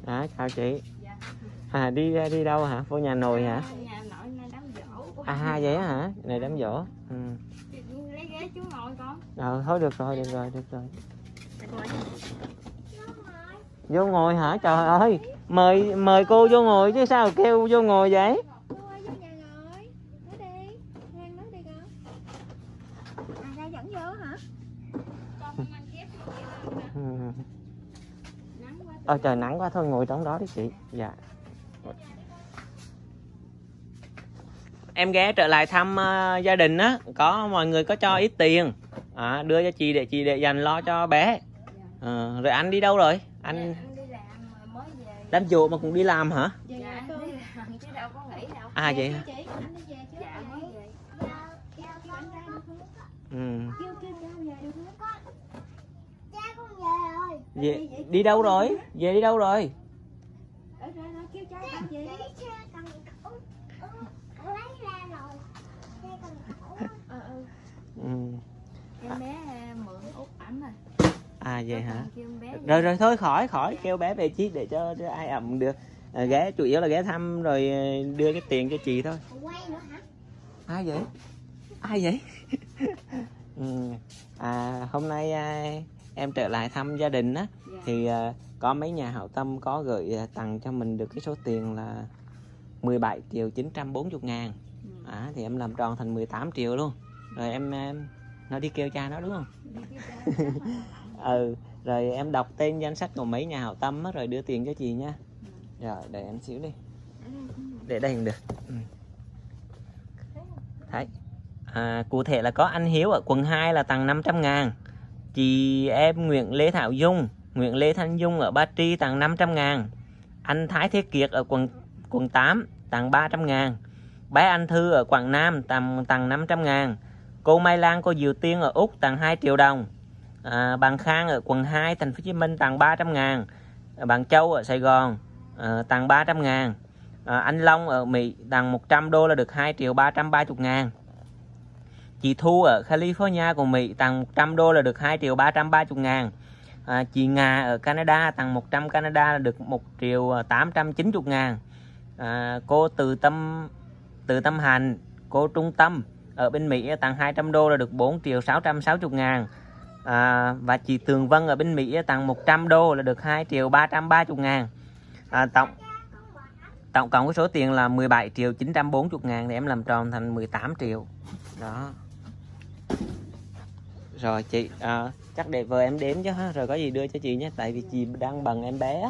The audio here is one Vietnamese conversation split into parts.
Chào chị. Đi đâu hả? Vô nhà nội hả? Nhà nội nay đám giỗ. Vậy hả? Này đám giỗ. Lấy ghế chú ngồi con. Thôi được rồi. Vô ngồi hả? Trời ơi, mời cô vô ngồi chứ sao kêu vô ngồi vậy? Cô ơi, vô nhà ngồi. Nói đi. Ngoan nói đi con. Ra dẫn vô hả? Con không ăn kép gì. Trời nắng quá, thôi ngồi trong đó đi chị. Dạ. Em ghé trở lại thăm gia đình á, có mọi người có cho ít tiền đưa cho chị để dành lo cho bé. Rồi anh đi đâu rồi? Anh đi làm mới về. đám giỗ mà cũng đi làm hả? Dạ, đi làm chứ đâu có nghỉ đâu. Vậy hả? Chị, anh đi về chứ? Dạ, mới về. Kêu anh ra được không? Kêu cha về được không? Cha con về rồi. Đi đâu rồi? Về đi đâu rồi? Ra kêu cha con về. Em bé mượn út ảnh rồi. Vậy hả? Rồi thôi khỏi kêu bé về chi để cho ai ẩm được. Ghé chủ yếu là ghé thăm rồi đưa cái tiền cho chị thôi. Ai vậy? Hôm nay em trở lại thăm gia đình á, thì có mấy nhà hảo tâm có gửi tặng cho mình được cái số tiền là 17 triệu 940 ngàn. Thì em làm tròn thành 18 triệu luôn. Rồi em nó đi kêu cha nó đúng không? Rồi em đọc tên danh sách của mấy nhà hảo tâm á, rồi đưa tiền cho chị nha. Rồi để em xíu đi. Để đây cũng được. Thấy. Cụ thể là có anh Hiếu ở quận 2 là tặng 500 ngàn. Chị em Nguyễn Lê Thảo Dung, Nguyễn Lê Thanh Dung ở Ba Tri tặng 500 ngàn. Anh Thái Thế Kiệt ở quận 8 tặng 300 ngàn. Bé Anh Thư ở Quảng Nam tặng 500 ngàn. Cô Mai Lan, cô Diệu Tiên ở Úc tặng 2 triệu đồng. Bạn Khang ở quận 2 thành phố Hồ Chí Minh tặng 300 ngàn. Bạn Châu ở Sài Gòn tặng 300 ngàn. Anh Long ở Mỹ tặng 100 đô là được 2 triệu 330 ngàn. Chị Thu ở California của Mỹ tặng 100 đô là được 2 triệu 330 ngàn. Chị Nga ở Canada tặng 100 Canada là được 1 triệu 890 ngàn. Cô Từ Tâm Hành, cô Trung Tâm ở bên Mỹ tặng 200 đô là được 4 triệu 660 ngàn. Và chị Tường Vân ở bên Mỹ tặng 100 đô là được 2 triệu 330 ngàn. Tổng cộng cái số tiền là 17 triệu 940 ngàn thì em làm tròn thành 18 triệu. Đó. Rồi chị chắc để vợ em đếm chứ ha, rồi có gì đưa cho chị nhé, tại vì chị đang bận em bé.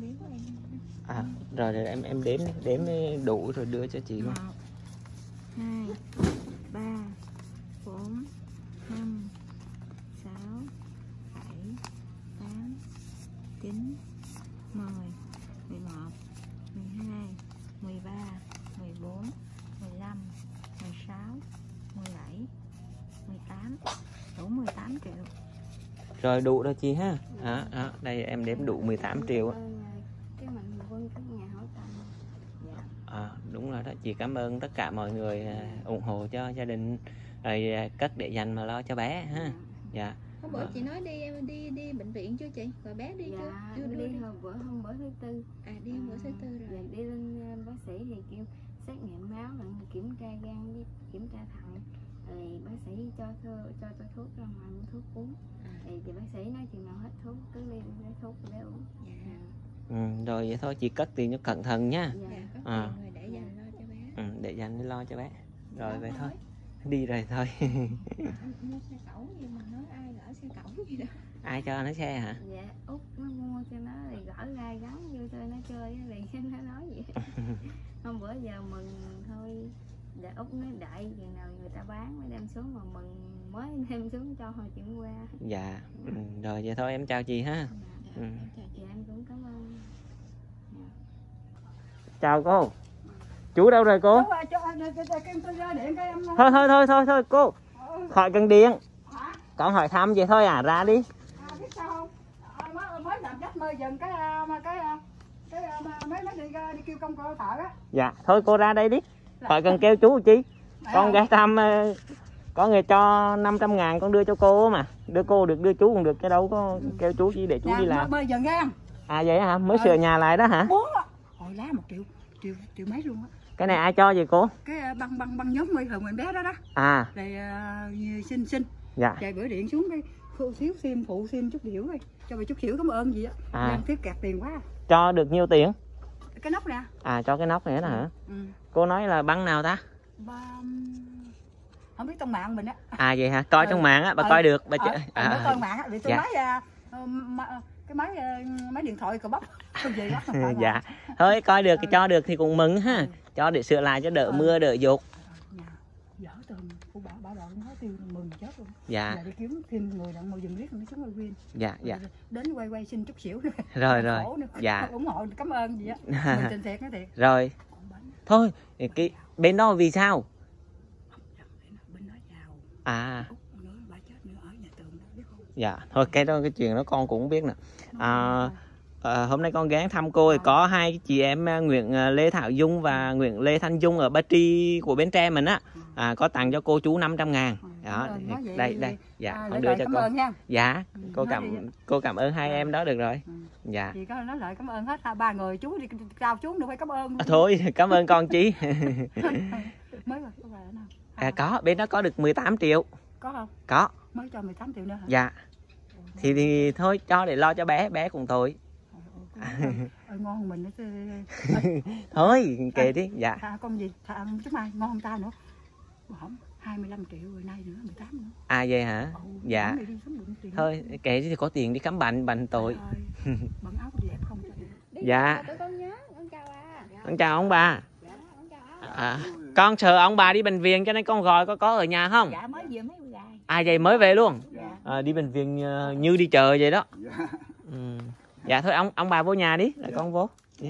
Rồi em đếm đủ rồi đưa cho chị. 1, 2, 3, 4, 5, 6, 7, 8, 9, 10, 11, 12, 13, 14, 15, 16, 17, 18, đủ 18 triệu. Rồi đủ rồi chị ha. Đây em đếm đủ 18 triệu. Cái mạnh quân các nhà hảo tâm. Đúng rồi đó, chị cảm ơn tất cả mọi người ủng hộ cho gia đình, rồi cất để dành mà lo cho bé ha. Dạ. Hôm bữa chị nói đi bệnh viện chưa chị? Rồi bé đi chưa? Chưa đi hôm bữa thứ tư. Đi hôm bữa thứ tư rồi. Đi lên bác sĩ thì kêu xét nghiệm máu, kiểm tra gan với kiểm tra thận. Rồi bác sĩ cho thuốc ra ngoài mua thuốc uống. Thì bác sĩ nói chừng nào hết thuốc cứ đi lấy thuốc để uống. Rồi vậy thôi chị cất tiền cho cẩn thận nha. Rồi để dành lo cho bé. Để dành để lo cho bé. Rồi vậy thôi. Đi rồi thôi. Mua xe cẩu gì mà nói ai gỡ xe cẩu gì đó. Ai cho nó xe hả? Dạ, Út nó mua cho nó thì gỡ ra gắn vô cho nó chơi thì nó nói vậy. Hôm bữa giờ mừng thôi. Để Út nói đợi chừng nào người ta bán mới đem xuống, mà mừng mới đem xuống cho hồi chuyện qua. Dạ. Rồi vậy thôi em chào chị ha. Chào chị, em cũng cảm ơn. Chào cô. Chú đâu rồi cô? Thôi cô. Khỏi cần điện. Con hỏi thăm vậy thôi ra đi. Biết sao không? Mới làm dắt mơ dừng cái mấy đi kêu công cô thợ á. Dạ, thôi cô ra đây đi. Khỏi cần kêu chú chi. Con ghé thăm có người cho 500 ngàn con đưa cho cô mà. Đưa cô được, đưa chú cũng được, chứ đâu có kêu chú chi để chú đi làm. Mơ dừng em. À vậy hả? Mới sửa nhà lại đó hả? 4 á. Hồi lá 1 triệu mấy luôn á. Cái này ai cho vậy cô? Cái băng nhóm My hồi mình bé đó đó. À. Rồi xin. Dạ. Chạy bữa điện xuống cái xíu phụ thêm chút xíu đi. Cho mày chút xíu cảm ơn gì á. Đang tiếc kẹt tiền quá. Cho được nhiêu tiền? Cái nóc nè. À cho cái nóc này đó hả? Ừ. Cô nói là băng nào ta? Không biết trong mạng mình á. À vậy hả? Coi trong mạng á, bà coi được. Bà coi mạng á, để tôi nói cái máy điện thoại cờ bóc. Dạ. Thôi coi được cái cho được thì cũng mừng ha. Cho để sửa lại cho đỡ mưa đỡ dột. Dở tường của bà nói tiêu mừng chết luôn. Dạ. Đi kiếm thêm người đặng ngồi dừng riết nó xuống quay viên. Dạ dạ. Đến quay xin chút xỉu nữa. Rồi. Dạ. ủng hộ cảm ơn gì á. Mình tình thiệt nói thiệt. Rồi. Thôi, cái bên đó vì sao? Bên đó giàu. À. Bà chết nữa ở nhà tường đó biết không? Dạ, thôi cái đó cái chuyện đó con cũng biết nè. Hôm nay con ghé thăm cô thì có hai cái chị em Nguyễn Lê Thảo Dung và Nguyễn Lê Thanh Dung ở Ba Tri của Bến Tre mình á. Có tặng cho cô chú 500.000. Đó, đây. Dạ, con đưa cho cô. Dạ, cô cảm ơn hai em đó được rồi. Dạ. Chị có nói lại cảm ơn hết 3 người, chú đi cao chú nữa phải cảm ơn. Thôi, cảm ơn con chí. Mới rồi, có về nào? Có, bên đó có được 18 triệu. Có không? Có. Mới cho 18 triệu nữa hả? Dạ. Thì thôi cho để lo cho bé cùng tôi. Ngon hơn mình nữa chứ. Thôi kệ đi. Dạ. Con gì? Chứ mai ngon hơn ta nữa. Không, 25 triệu rồi nay nữa 18 nữa. À vậy hả? Dạ. Thôi kệ thì có tiền đi khám bệnh tội. Bận áo đẹp không? Dạ. Con nhớ, con chào bà. Con chào ông bà. Con sợ ông bà đi bệnh viện cho nên con gọi có ở nhà không? Dạ mới vừa mới về. À vậy mới về luôn. Đi bệnh viện như đi chợ vậy đó. Dạ thôi ông bà vô nhà đi rồi con vô.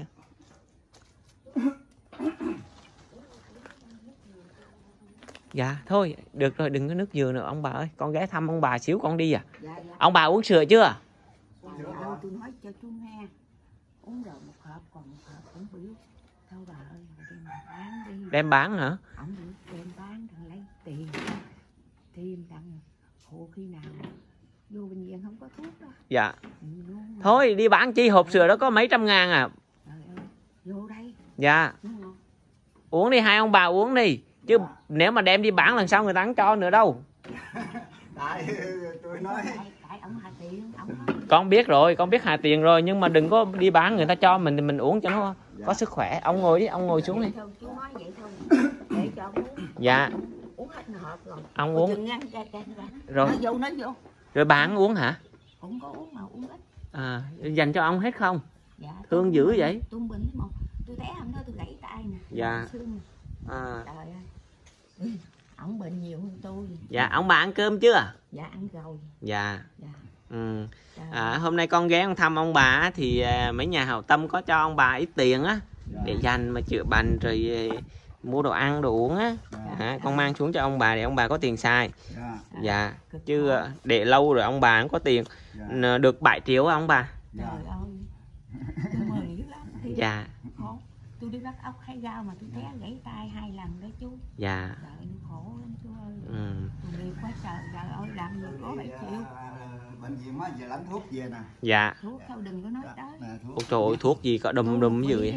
Dạ thôi được rồi, đừng có nước dừa nữa ông bà ơi, con ghé thăm ông bà xíu con đi à. Ông bà uống sữa chưa? Tôi nói cho chú nghe, uống rồi 1 hộp còn 1 hộp cũng biểu. Thôi bà ơi, đem bán đi. Đem bán hả? Ông đem bán thằng lấy tiền thêm đặng hộ khi nào vô bệnh viện không có thuốc đó. Dạ. Thôi đi bán chi, hộp sữa đó có mấy trăm ngàn à. Trời ơi, vô đây. Dạ. Uống đi, hai ông bà uống đi. Chứ nếu mà đem đi bán lần sau người ta không cho nữa đâu. Tại tôi nói ông hà tiền, con biết rồi, con biết hà tiền rồi, nhưng mà đừng có đi bán người ta cho mình uống cho nó có sức khỏe. Ông ngồi đi, ông ngồi xuống đi. Chú nói vậy thôi. Để cho ông uống. Dạ. Uống hết hộp rồi. Ông uống. Rồi. Nói vô. Rồi bán uống hả? Không có uống mà uống ít. Dành cho ông hết không? Dạ. Thương dữ vậy. Tôi bệnh mà. Tôi té hôm đó tôi gãy tay nè. Dạ. Trời ơi. Ông bệnh nhiều hơn tôi. Dạ, ông bà ăn cơm chưa? Dạ ăn rồi. Dạ. Hôm nay con ghé thăm ông bà thì mấy nhà hảo tâm có cho ông bà ít tiền á để dành mà chữa bệnh rồi mua đồ ăn đồ uống á. Con mang xuống cho ông bà để ông bà có tiền xài. Dạ. Chứ để lâu rồi ông bà không có tiền. Được 7 triệu ông bà. Trời ơi. Tôi mừng dữ lắm. Dạ. Tôi đi bắt ốc hái rau mà tôi té gãy tay 2 lần đó chú. Dạ. Trời khổ lắm chú ơi. Tôi đi quá trời, trời ơi làm gì có 7 triệu. Bệnh viện mới giờ lãnh thuốc về nè. Dạ. Thuốc sao đừng có nói tới. Ôi trời ơi, thuốc gì có đùm dữ vậy.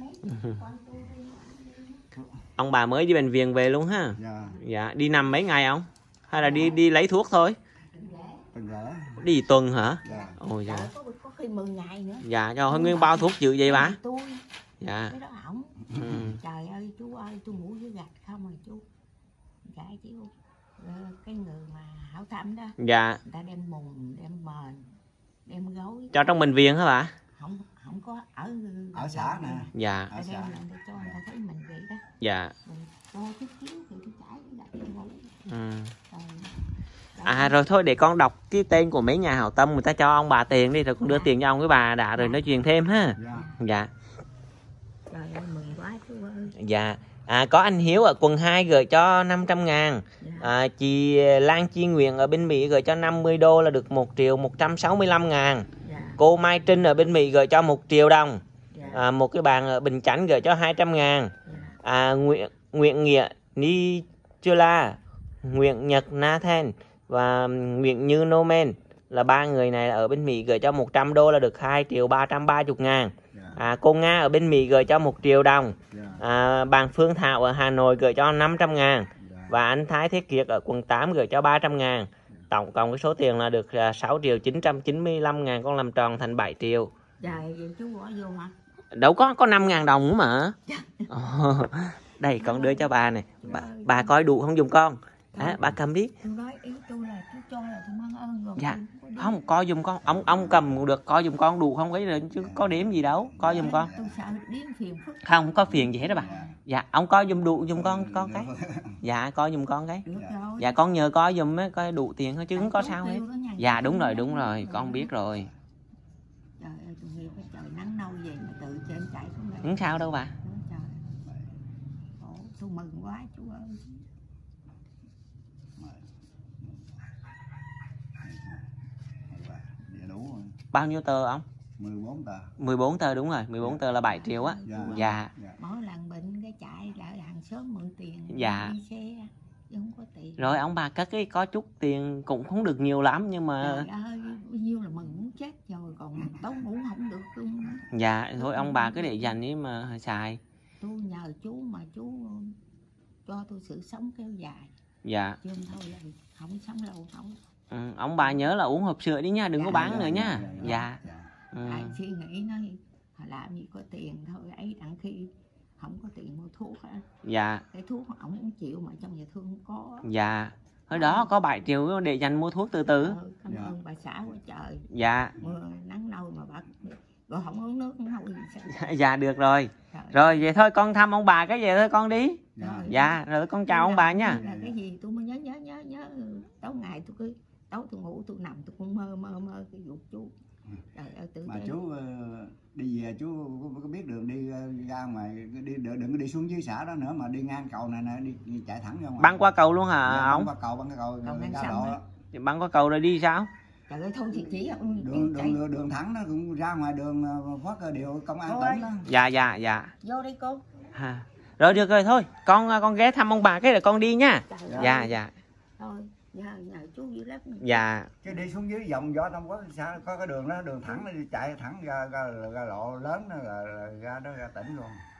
Ông bà mới đi bệnh viện về luôn ha. Dạ. Đi nằm mấy ngày không? Hay là đi lấy thuốc thôi? Đi tuần hả? Ôi dạ. Có khi 10 ngày nữa. Dạ, cho nguyên bao thuốc dữ vậy bà? Dạ. Cái đó hỏng. Trời ơi chú ơi, tôi ngủ dưới gạch không rồi chú. Dạ chứ cái người mà hảo tâm đó. Dạ. Người ta đem mùng, đem mền, đem gối. Cho trong bệnh viện hả bà? Không có ở xã nè. Dạ. Ở đem lên để cho người ta thấy mình vậy đó. Dạ. Cho chút xíu thì tôi chải cái gạch tôi ngủ. Rồi thôi để con đọc cái tên của mấy nhà hảo tâm người ta cho ông bà tiền đi rồi con đưa tiền cho ông với bà đã rồi nói chuyện thêm ha. Dạ. Trời ơi mừng quá chú ơi. Dạ. Có anh Hiếu ở quận 2 gửi cho 500.000. Chị Lan Chi Nguyện ở bên Mỹ gửi cho 50 đô là được 1.165.000. Cô Mai Trinh ở bên Mỹ gửi cho 1 triệu đồng. Một cái bạn ở Bình Chánh gửi cho 200.000. Nguyễn Nghĩa Ni Chula, Nguyễn Nhật Nathan và Nguyễn Như Nomen là ba người này ở bên Mỹ gửi cho 100 đô là được 2.330.000. Cô Nga ở bên Mỹ gửi cho 1 triệu đồng. Bạn Phương Thảo ở Hà Nội gửi cho 500.000. Và anh Thái Thế Kiệt ở quận 8 gửi cho 300.000. Tổng cộng cái số tiền là được 6.995.000, con làm tròn thành 7 triệu. Trời, vậy chú bỏ vô hả? Đâu có 5.000 đồng nữa mà. Đây con đưa cho bà này. Bà coi đủ không dùng con? Bà cầm đi. Tôi nói ý tôi là chú cho là tôi mang ơn rồi. Dạ. Không, coi giùm con. Ông cầm cũng được, coi giùm con đủ không cái chứ có đếm gì đâu, coi giùm con. Tôi sợ đếm phiền phức. Không có phiền gì hết đó bà. Dạ, ông coi giùm đủ giùm con cái. Dạ, coi giùm con cái. Dạ, con nhờ coi giùm ấy, coi đủ tiền thôi chứ không có sao hết. Dạ, đúng rồi, con biết rồi. Trời ơi, tôi nghĩ cái trời nắng nâu về mà tự trên chạy không được. Không sao đâu bà. Trời. Ồ, tôi mừng quá chú ơi. Bao nhiêu tờ ông? 14 tờ. 14 tờ đúng rồi, 14 tờ là 7 triệu á. Dạ. Mỗi lần bệnh cái chạy lại hàng xóm mượn tiền. Dạ. Đi xe, chứ không có tiền. Rồi ông bà cất cái có chút tiền cũng không được nhiều lắm nhưng mà trời ơi, bao nhiêu là mừng muốn chết rồi còn tấu ngủ không được luôn. Dạ, thôi ông bà cứ để dành đi mà xài. Tôi nhờ chú mà chú cho tôi sự sống kéo dài. Dạ. Chứ thôi là không sống lâu không. Ông bà nhớ là uống hộp sữa đi nha, đừng có bán nữa nha. Dạ. Ai suy nghĩ nói làm gì có tiền thôi ấy, đặng khi không có tiền mua thuốc á. Dạ. Cái thuốc ổng cũng chịu mà trong nhà thương không có. Dạ. Hồi đó có 7 triệu để dành mua thuốc từ từ. Cảm ơn bà xã quá trời. Dạ. Mưa nắng nâu mà bà rồi không uống nước không nấu gì sao. Dạ được rồi. Rồi vậy thôi con thăm ông bà cái về thôi con đi. Dạ, rồi con chào ông bà nha. Là cái gì tôi mới nhớ tối ngày tôi cứ tối tôi ngủ tôi nằm tôi cũng mơ cái vụ chú. Trời ơi, mà chú đi về chú có biết đường đi ra ngoài đi, đừng có đi xuống dưới xã đó nữa mà đi ngang cầu này nè, đi chạy thẳng ra ngoài. Băng qua cầu luôn hả ông? Băng qua cầu ra độ đó. Băng qua cầu rồi đi sao? Trời ơi thôi thì chỉ đường thẳng nó cũng ra ngoài đường Phát Điều công an tỉnh đó. Dạ. Vô đi cô. Rồi được rồi thôi, con ghé thăm ông bà cái rồi con đi nha. Dạ. Thôi, nhờ chú dữ lắm. Dạ. Chứ đi xuống dưới vòng gió Đông Quốc sao có cái đường đó, đường thẳng nó đi chạy thẳng ra lộ lớn đó là ra tỉnh luôn.